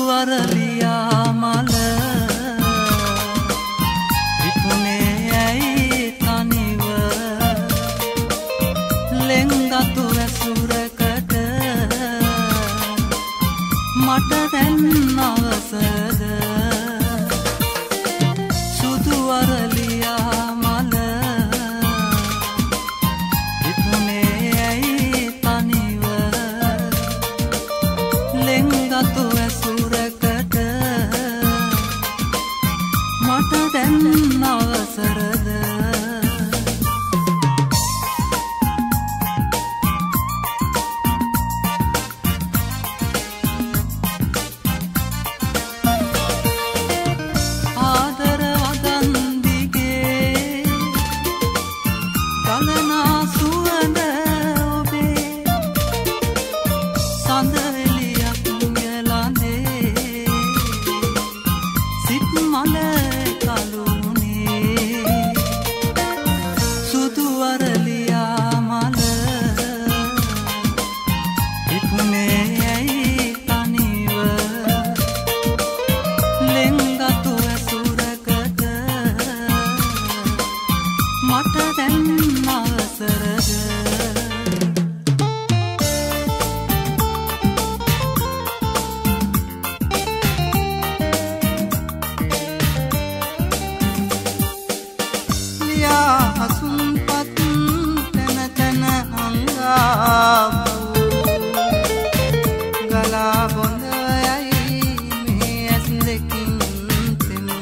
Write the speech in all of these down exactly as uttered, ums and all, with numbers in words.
අරලියා මල විකුණේ ඇයි තනිව ලෙන්ගතු ඇසුරකට මට දැන් අවසද සුදු අරලියා මල විකුණේ ඇයි තනිව ලෙන්ගතු ඇසුරකට මට දැන් අවසරද ආදර වදන් දිගේ ගලනා සුවඳ ඔබේ සඳ එළියක් යලඳේ සිත් මල කලුනේ සුදු අරලියා මල විකුණේ ඇයි තනිව ලෙන්ගතු ඇසුරකට මට දැන් අවසරද ලියා හසුන්පත් තැන තැන හංගාපු ගලා බොඳ යයි මේ ඇස් දෙකින් තෙමු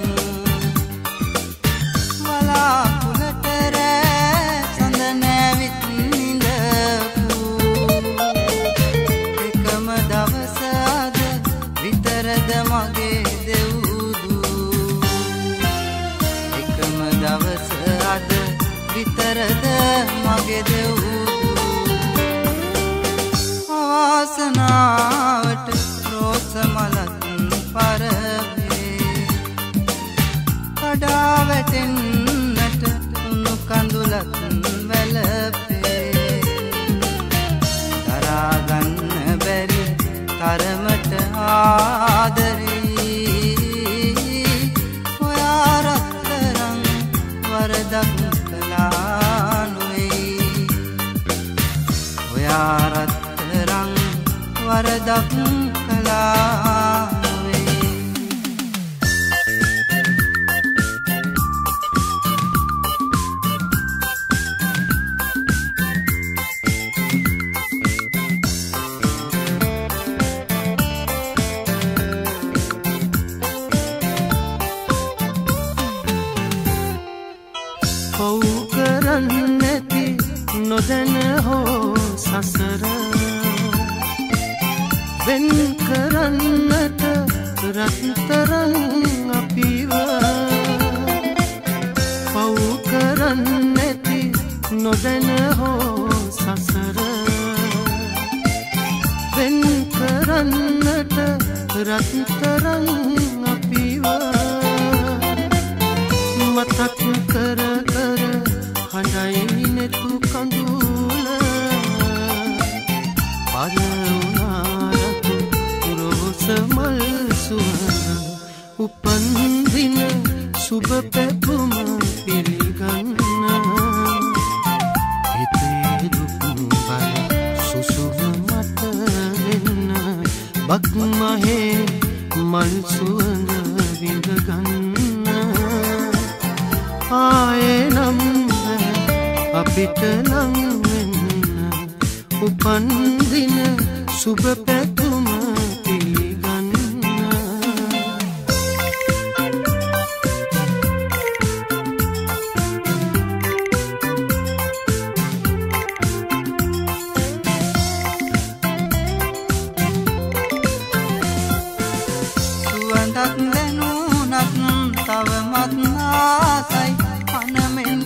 වලාකුළට රෑ සඳ නැවිත් නිඳපු එකම දවස අද විතරද මගේ දෙව්දු එකම දවස අද විතරද මගේ දෙව්දු අවාසනාවට රෝස මලත් පරවේ කඩා වැටෙන්නට උණු කඳුලත් වැළපේ දරා ගන්න බැරි තරමට ආදරේ ඔයා රත්තරන් වරදක් කළා නොවේ ඔයා රත්තරන් වරදක් කළා නොවේ පව් කරන්නැති නොදැන හෝ සසර වෙන් කරන්නට රත්තරන් අපිව පව් කරන්නැති නොදැන හෝ සසර වෙන් කරන්නට රත්තරන් අපිව මතක් කර කර හඬයි නෙතු කඳුල පරවුනාරතු රෝස මල් සුවඳ උපන් දින සුබ පැතුම පිළිගන්න හිතේ දුක් බර සුසුව මත දෙන්න බක් මහේ මල් සුවඳ විඳගන්න ආයේ නම් අපිට ලං වෙන්න උපන් දින සුබ පැතුම පිළිගන්න සුවඳක් දැනුණත් තවමත් ආසයි අනමෙන්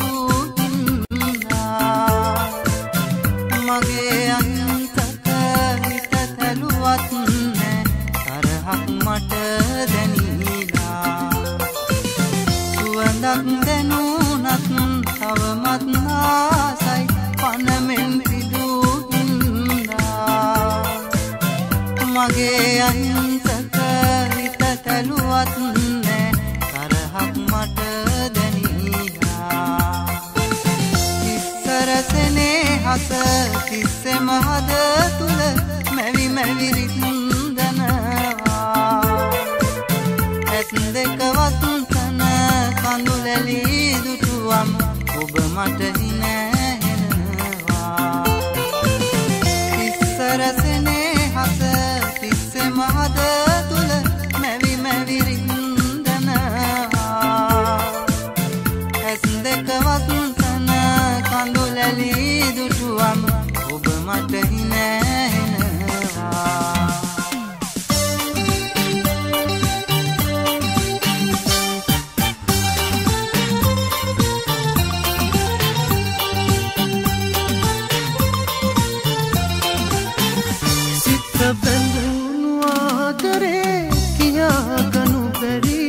පිදුනා මගේ අන්තක හිත තැලුවත් නෑ තරහක් මට දැනිලා සුවඳක් දැනුණත් තවමත් ආසයි අනමෙන් පිදුනා මගේ අන්තක දෙකවත් නෑ තරහක් මට දැනියා ඉස්සරසනේ හස තිස්සෙම හද තුල මැවි මැවි රින්දනවා ඇස් දෙකවත් තන කඳුලැලි දුටුවම් ඔබ මට හිනැහෙනවා ඉස්සරසනේ හස තිස්සෙම හද තුල මැවි මැවි රින්දනවා ඇස් දෙකවත් තන කඳුලැලි දුටුවම් ඔබ මට හිනැහෙනවා බැඳුණු ආදරේ කියාගනු බැරි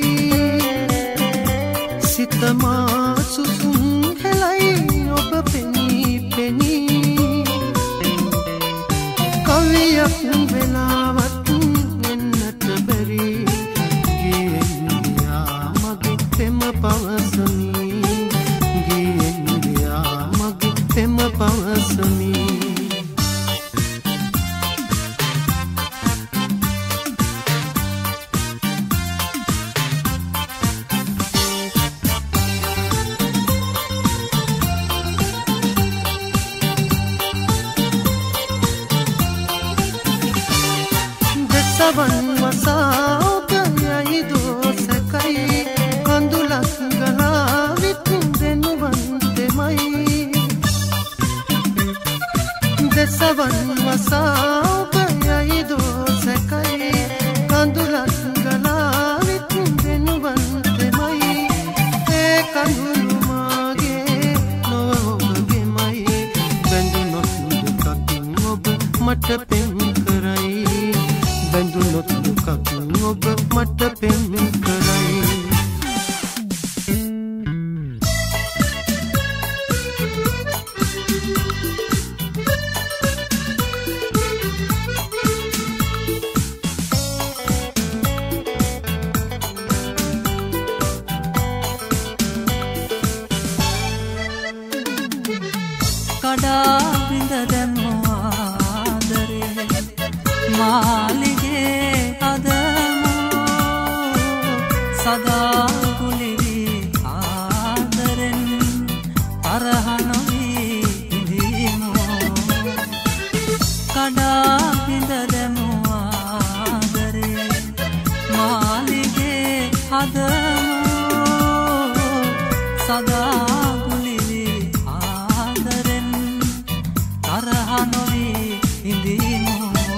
සිත මා සුසුම් හෙලයි ඔබ පෙනී පෙනී කවියක් වෙලාවත් එන්නට බැරි ගියෙන් ගියා මගේ පෙම පවසමි ගියෙන් ගියා මගේ පෙම පවසමි සවන් වසා ඔබ යයි දෝසකයි කඳුලක් ගලා විකුඳෙනුවන්තෙමයි දෙසවන් වසා ඔබ යයි දෝසකයි කඳුලක් ගලා විකුඳෙනුවන්තෙමයි ඒ කඳුළු මාගේ නොව ඔබගෙමයි බැඳුනොත් දුකකින් ඔබ මට පෙම් කරයි බැඳුනොත් දුකකින් ඔබ මට පෙම් කරයි කඩා බිඳ දැම්මෝ ආදරේ මාලිගේ අදමෝ සදා කුලිවි ආදරෙන් තරහ නොවී ඉඳීමෝ කඩා බිඳ දැම්මෝ ආදරේ මාලිගේ අදමෝ සදා කුලිවි ආදරෙන් තරහ නොවී ඉඳීමෝ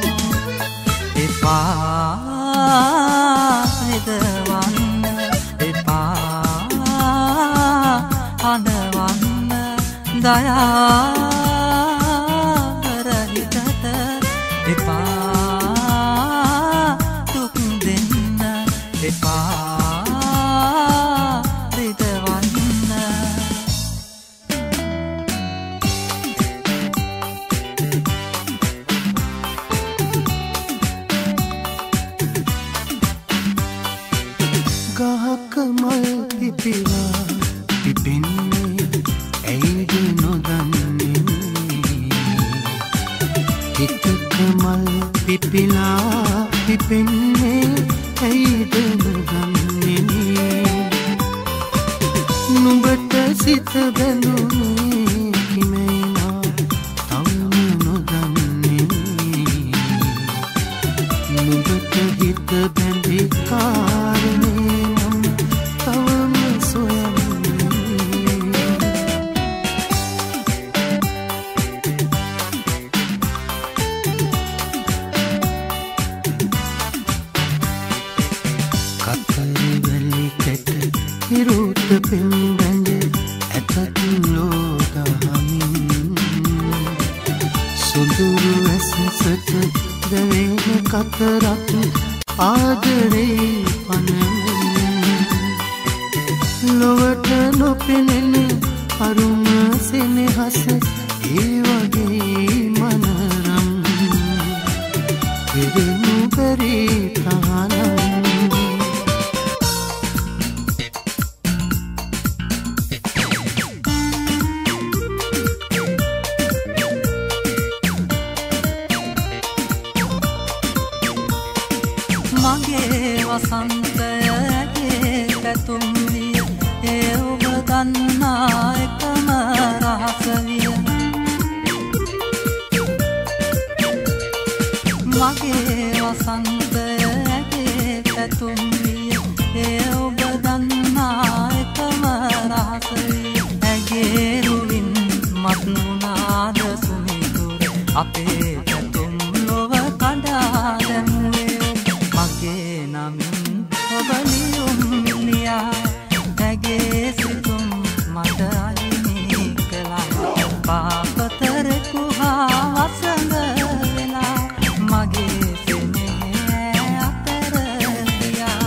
එපා රිදවන්න එපා අඬවන්න දයා රහිතට එපා දුක් දෙන්න එපා රිදවන්න ගහක මල් පිපිලා පිපෙන්නේ ඇයිද නොදන්නේ හිතක මල් පිපිලා පිපෙන්නේ ඇයිද නොදන්නේ නුඹට සිත බැඳුනේ කිමේනා තවම නොදන්නේ නුඹට හිත බැඳි කාරණේ හිරුත පෙම් බැඳ ඇතත් ලෝදහමින් සුදුරු ඇසසට දැවෙන කතරක් ආදරේ පනමින් ලොවට නොපෙනෙන අරුම සෙනෙහස ඒ වගේ මනරම් පෙරෙනු බැරි තහනම් මගේ වසන්තයගේ පැතුම් විය ඒ ඔබ දන්නා එකම රහස විය මගේ වසන්තයගේ පැතුම් විය ඒ ඔබ දන්නා එකම රහස විය ඇගේ රුවින් මත් වුණාද සුමිතුර අපේ පැතුම් ලොව කඩා දැමුවේ මගේ නමින් ඔබ ලියුම් ලියා ඇගේ සිතුම් මට අහිමි කළා පාපතරෙකු හා වසඟ වෙලා මගේ සෙනෙහ අතර ගියා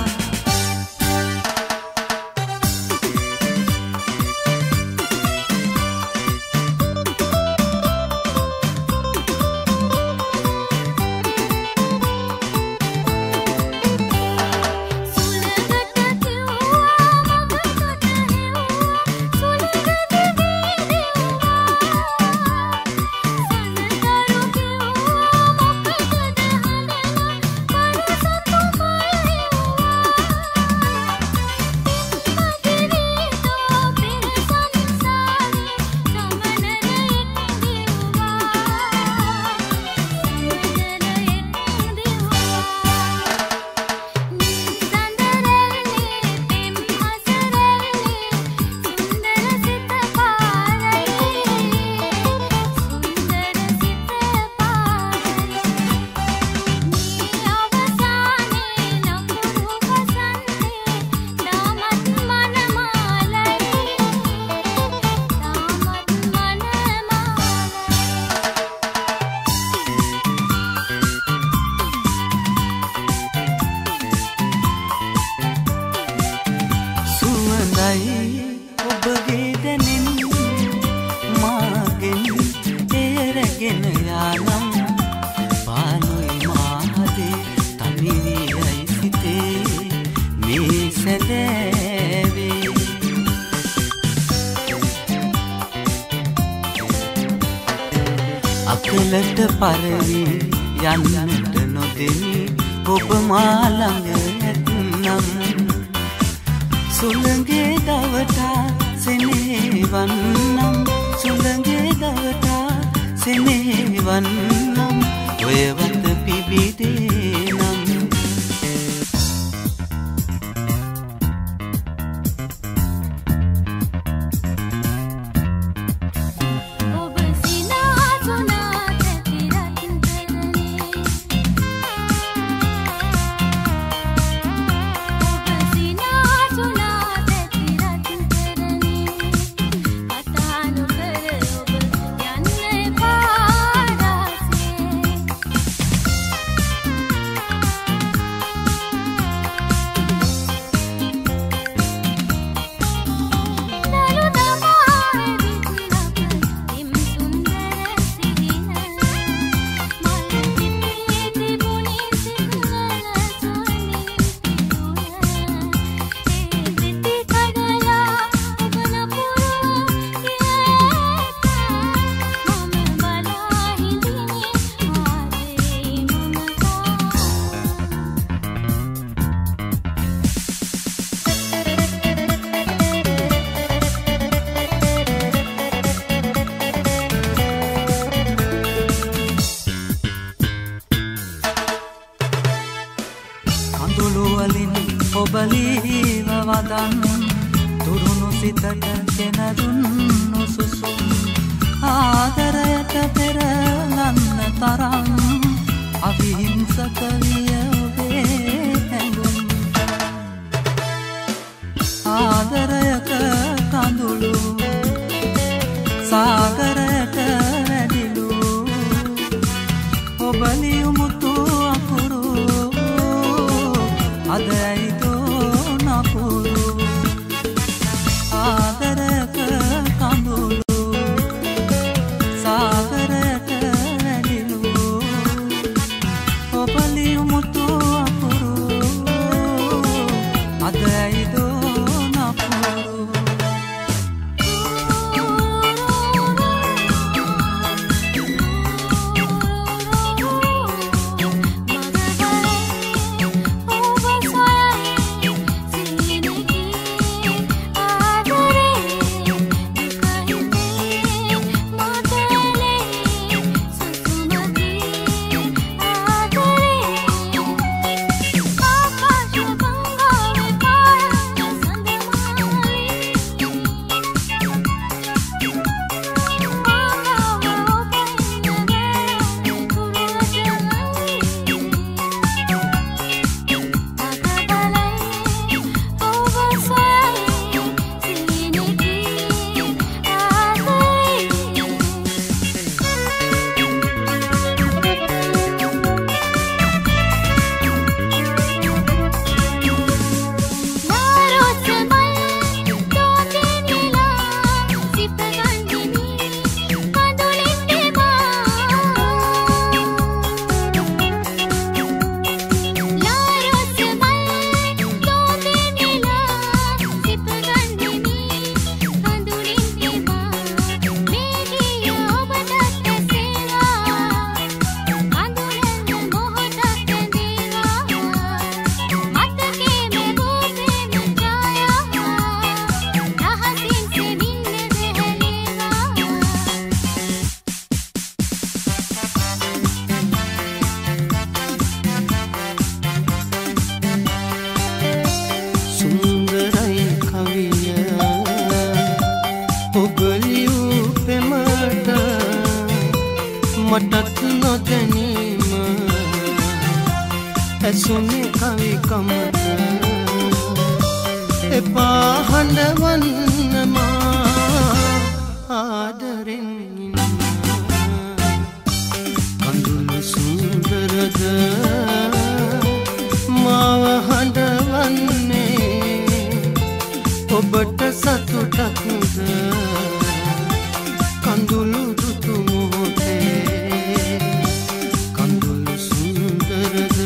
ඔබගේ දැනෙන් මාගෙන් තේරගෙන යානම් පානුයි මාදේ තනිවියයි සිතේ මේ සැදෑවේ අකලට පරවි යන්නට නොදෙමි ඔබ මා ළඟ නැත්නම් සුළඟේ දවටා සෙනෙහවන්නම් සුළඟේ දවටා සෙනෙහවන්නම් ඔය වත පිබිදේ නම් ඔබලීව වදන් තුරුණු සිතට කෙනදුන්නු සුසුම් ආදරයට පෙරලන්න තරම් අවිහිංසක විය ඔබේ හැඟුම් ආදරයක කඳුළු සාගරයට වැඩිලු ඔබලියුමුතු අකුරු අද ඇයිදෝ නපුරු ආදරයක කඳුළු සාගරයට වැඩිලු ඔබලියුමුතු අකුරු අද ඇයිදෝ නපුරු මටත් නොදැනීම ඇසුනේ කවිකමට එපා හඬවන්න මා ආදරෙන් ඉන්න කඳුළු සුන්දරද මාව හඬවන්නේ ඔබට සතුටක්ද කඳුළු දුටු මොහොතේ කඳුළු සුන්දරද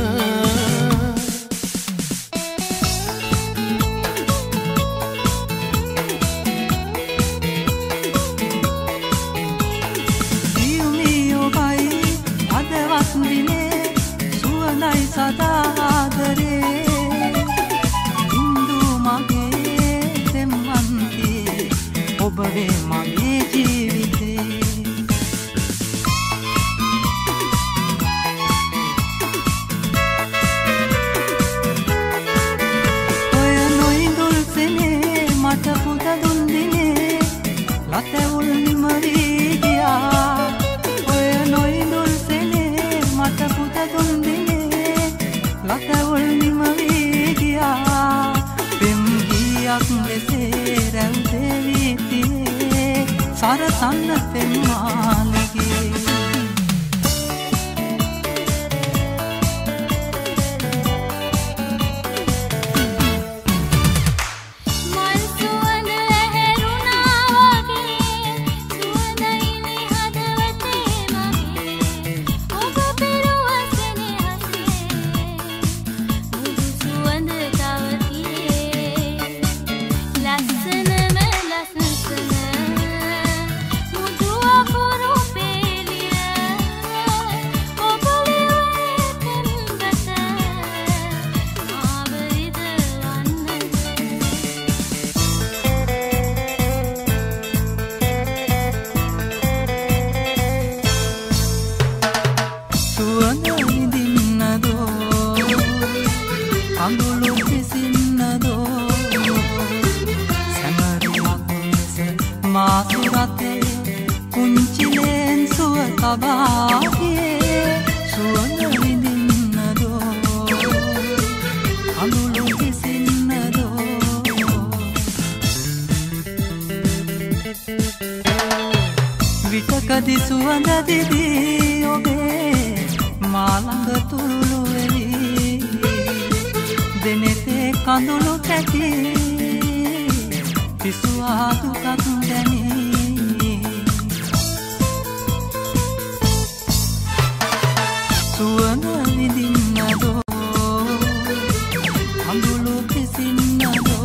දියුමියෝ බයි අදවත් දිනේ සුවඳයි සදා ආදරේ ඔබ වේ මගේ ජීවිතේ ඔය නොඉඳුල් සෙනේ මට පුද දුන් දිනේ ලතැවුල් නිමවී ගියා ඔය නොඉඳුල් සෙනේ මට පුද දුන් දිනේ ලතැවුල් නිමවී ගියා පෙම් ගියක් ලෙසේ රැව්දෙවි සරසන්න පෙම්මාලගේ මල් සුවඳ ඇහැරුණා වගේ සුවඳයිනි හදවතේ මගේ ඔබ පෙරුවසනේ හසේ මුදු සුවඳ තවතියේ ලස්සනම ලස්සන මාසුරතේ කුංචිලෙන් සුව තබාගේ සුවඳ විඳින්නදෝ අඳුළු කිසින්නදෝ විටකදි සුවඳ දිදී ඔබේ මාළඟ තුරුළු වෙවි දෙනෙතේ කඳුළු කැටි පිසුවා දුකක් දැනී සුවඳ විඳින්නදෝ අඳුළු කිසින්නදෝ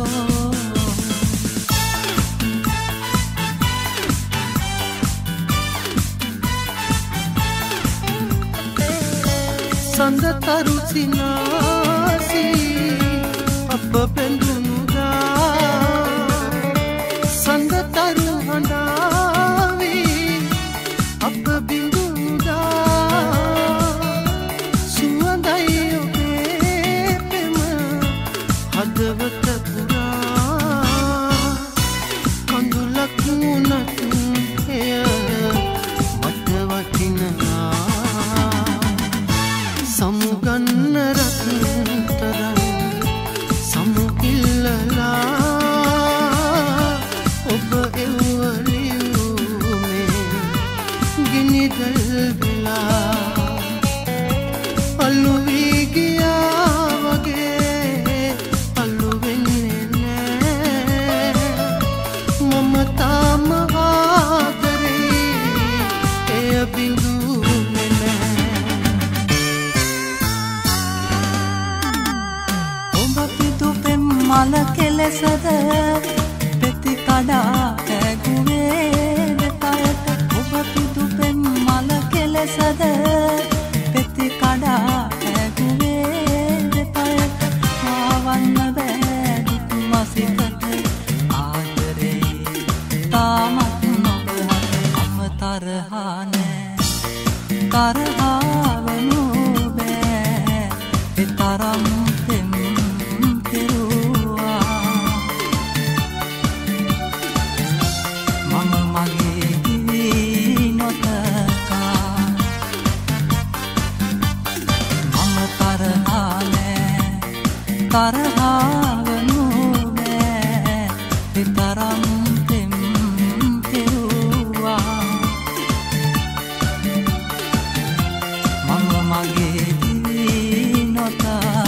සඳතරු සිනාසී අප පෙඳුනුදා සඳතරු හඬාවී අප බිඳුනුදා සුවඳයි ඔබේ පෙම හදවත පුරා කඳුලක් වුණත් එය මට වටිනවා සමුගන්න රත්තරන් සමුකිල්ලලා ඔබ එව්වලියුමේ ගිනිදල් වෙලා අල්ලු වී ගියා වගේ අල්ලු වෙන්නේ නෑ මම තාම ආදරේ එය බිඳුනේ නෑ ඔබ පිටු පෙම් මල කෙලෙසද පෙති කඩා ඇගුවේ දෙතයට ඔබ පිටු පෙම් මල කෙලෙසද පෙති කඩා ඇගුවේ දෙතයට ආවන්න බෑ දුක් මසිතට ආදරේ තාමත් නොබහට අමතරහා නෑ තරහාවනු බෑ එතරම් පෙම් කෙරුවා තරහවනු නෑ විතරම් තෙම් කෙරුවා මම මගේ දිවි නොතා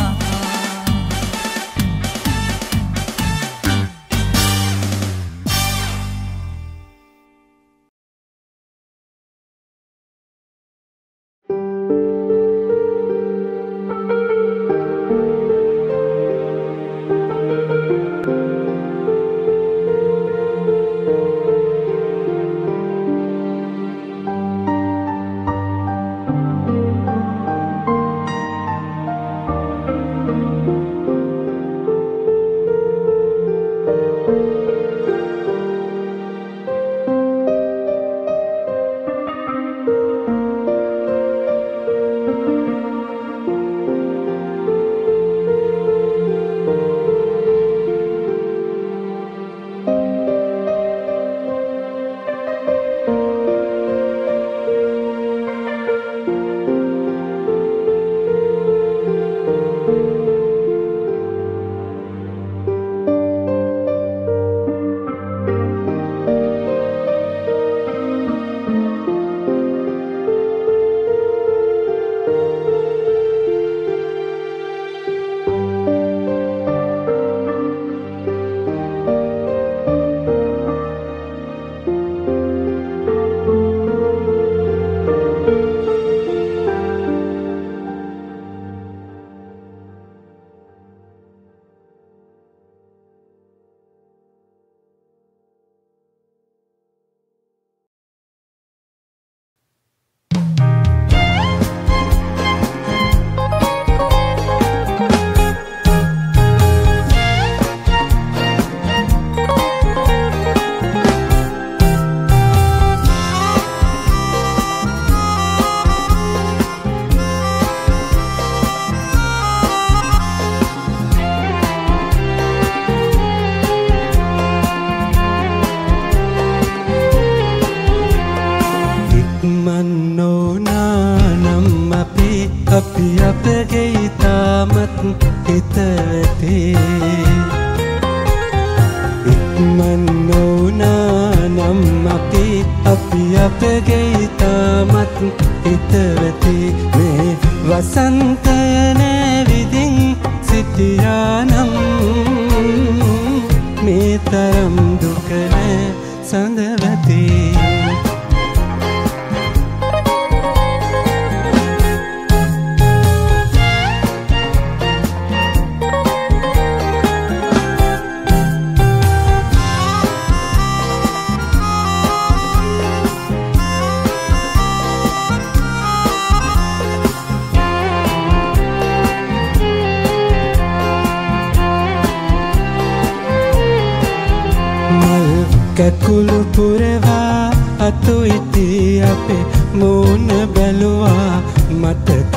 කැකුළු පුරවා අතු ඉති අපේ මූණ බැලුවා මතක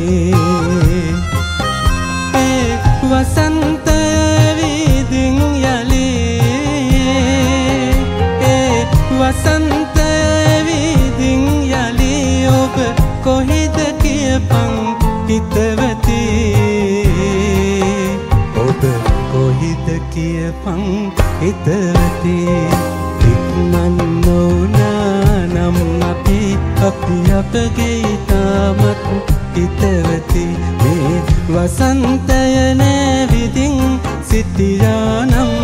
ඇතේ ඒ වසන්තය විදින් යලී ඒ වසන්තය විදින් යලී ඔබ කොහෙද කියපන් හිතවතී ඔබ කොහෙද කියපන් හිතවතී නම් අපි අපි අපගේ තාමත් හිතවති මේ වසන්තය නැවිදින් සිටියානම්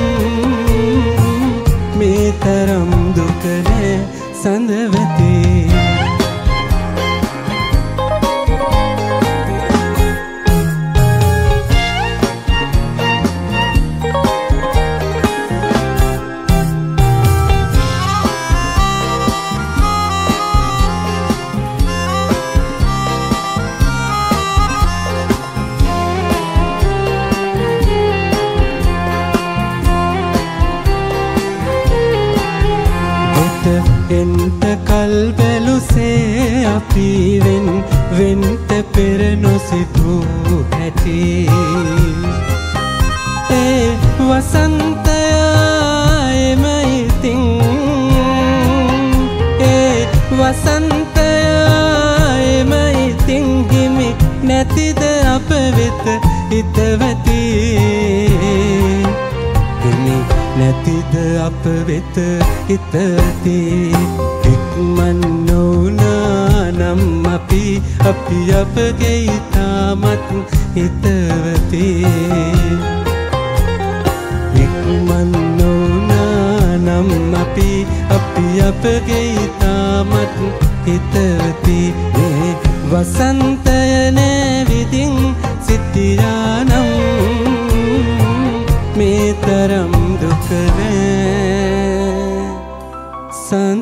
මේ තරම් දුක නෑ සඳවති එන්ට කල් බැලුසේ අපි වෙන් වෙන්ට පෙර නොසිතූ හැටි ඒ වසන්තය එම ඉතින් ඒ වසන්තය එම ඉතින් හිමි නැතිද අප වෙත හිතවති හිමි නැතිද අප වෙත හිතවතේ ඉක්මන් නොවුනා නම් අපි අපි අපගේ ඉතාමත් හිතවතේ ඉක්මන් නොවුනා නම් අපි අපි අපගේ ඉතාමත් හිතවතේ මේ වසන්තය නැවිදින් සිටියානම් මේ තරම් දුක නෑ